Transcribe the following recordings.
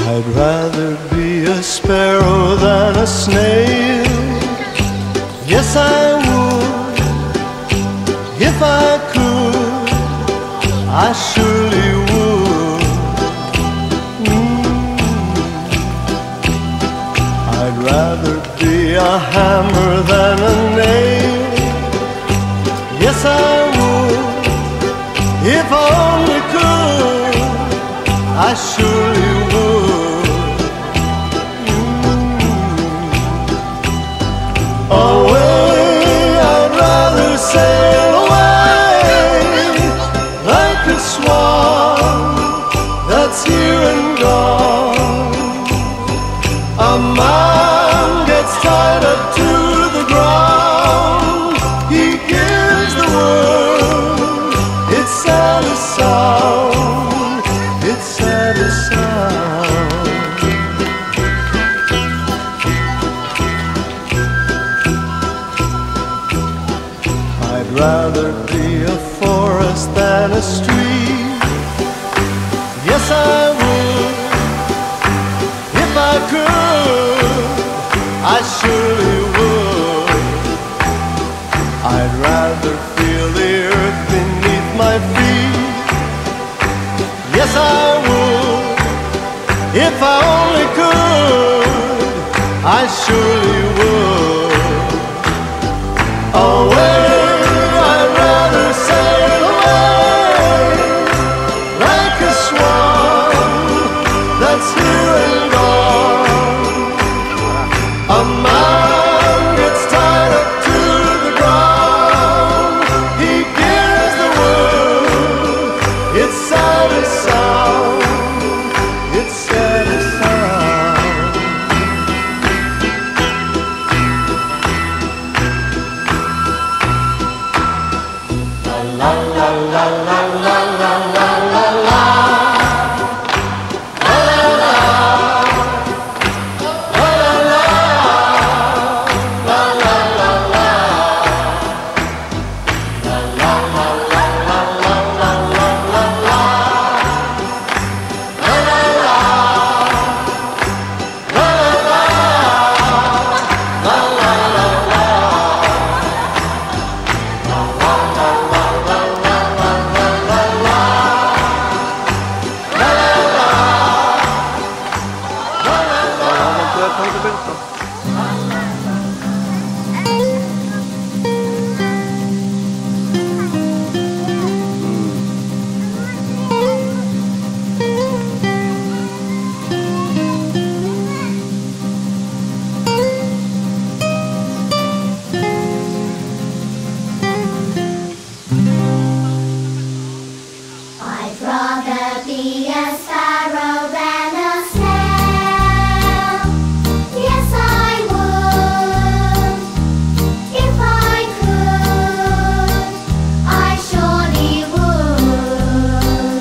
I'd rather be a sparrow than a snail. Yes, I would, if I could, I surely would. I'd rather be a hammer than a nail. Yes, I would, if I only could, I surely would. Away, I'd rather sail away like a swan that's here and gone. A man gets tied up to the ground. He gives the world its saddest sound, its saddest sound. I'd rather be a forest than a street. Yes, I would, if I could, I surely would. I'd rather feel the earth beneath my feet. Yes, I would, if I only could, I surely would. Away, I'd rather sail away like a swan that's here and gone. A man gets tied up to the ground. He gives the world its saddest sound, its saddest sound. La la la la la la la la la. I'd rather be a sparrow than a snail. Yes, I would, if I could, I surely would.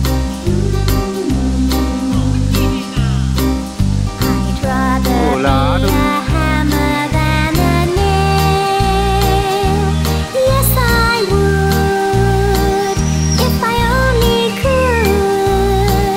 I'd rather be a hammer than a nail. Yes, I would, if I only could,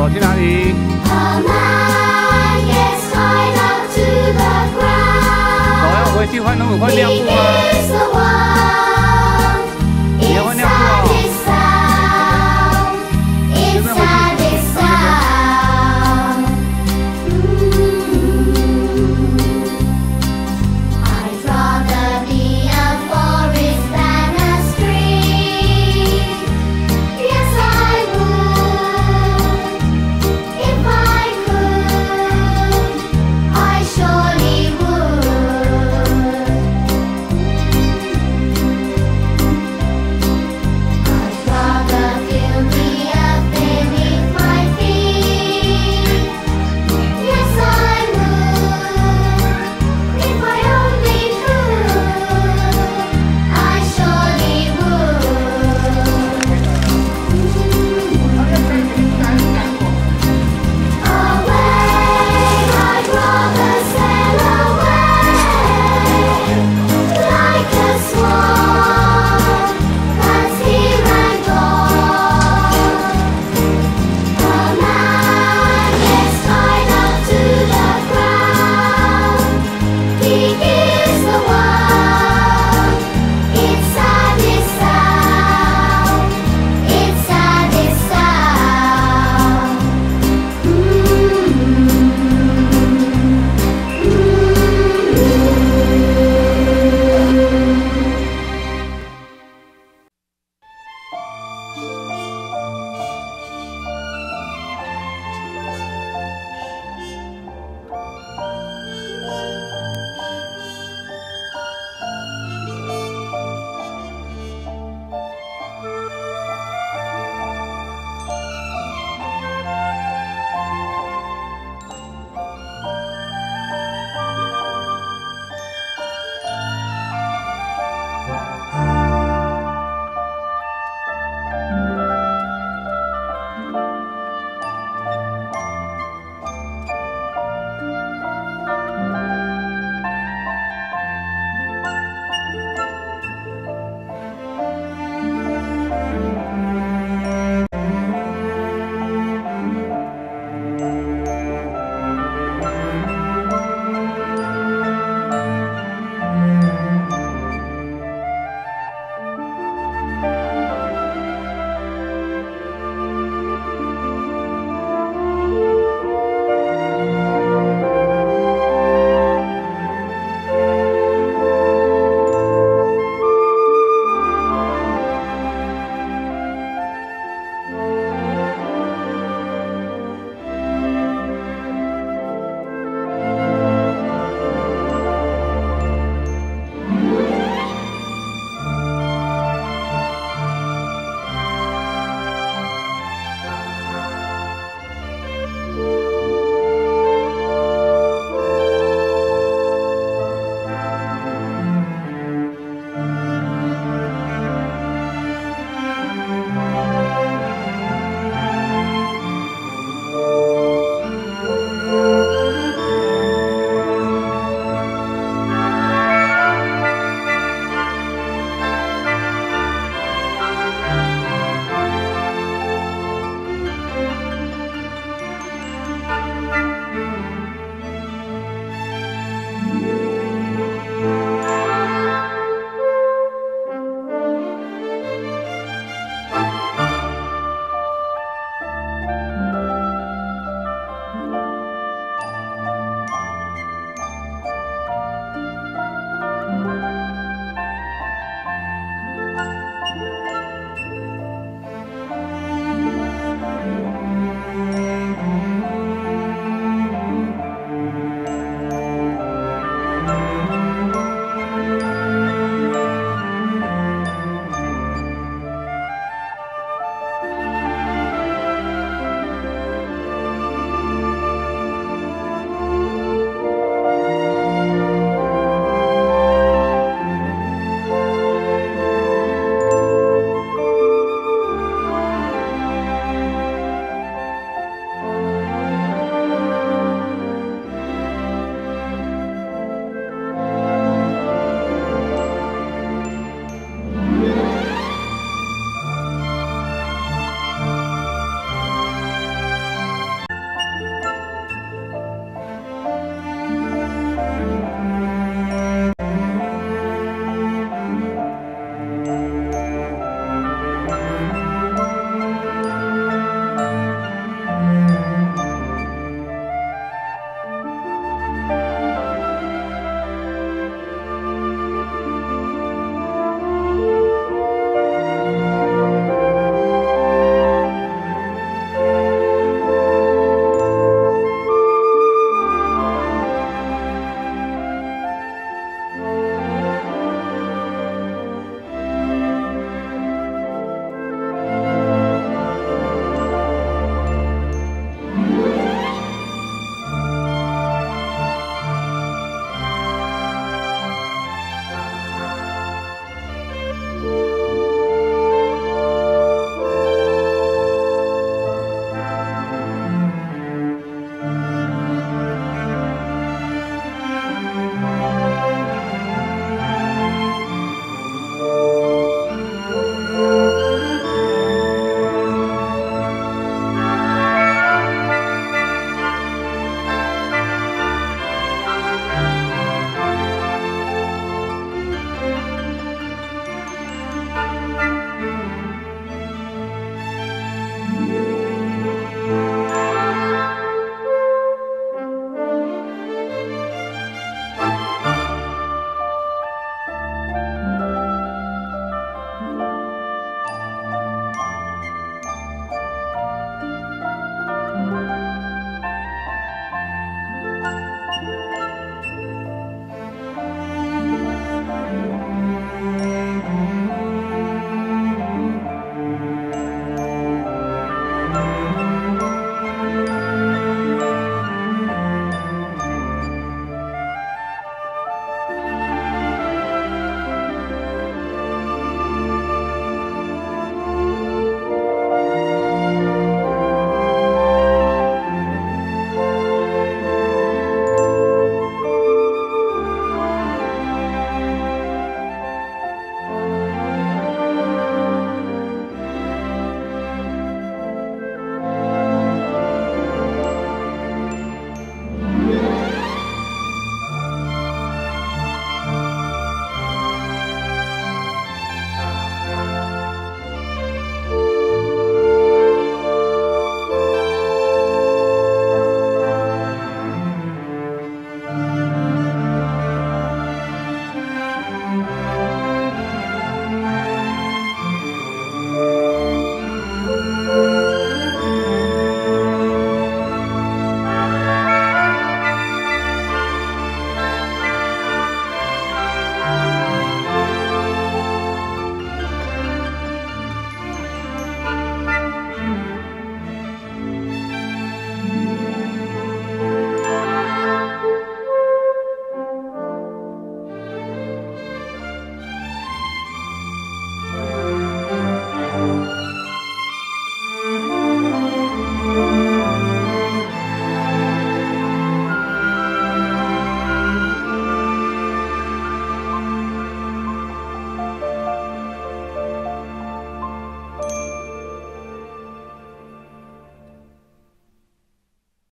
走去哪里？ A man gets tied up to the ground. 走，要回去换尿布 He 吗？ is the one